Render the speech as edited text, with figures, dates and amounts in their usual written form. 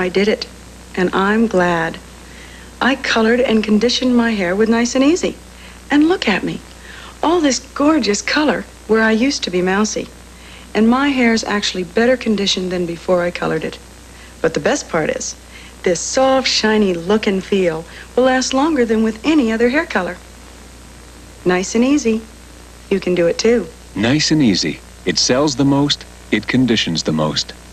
I did it, and I'm glad. I colored and conditioned my hair with Nice and Easy. And look at me. All this gorgeous color where I used to be mousy. And my hair's actually better conditioned than before I colored it. But the best part is, this soft, shiny look and feel will last longer than with any other hair color. Nice and Easy. You can do it too. Nice and Easy. It sells the most, it conditions the most.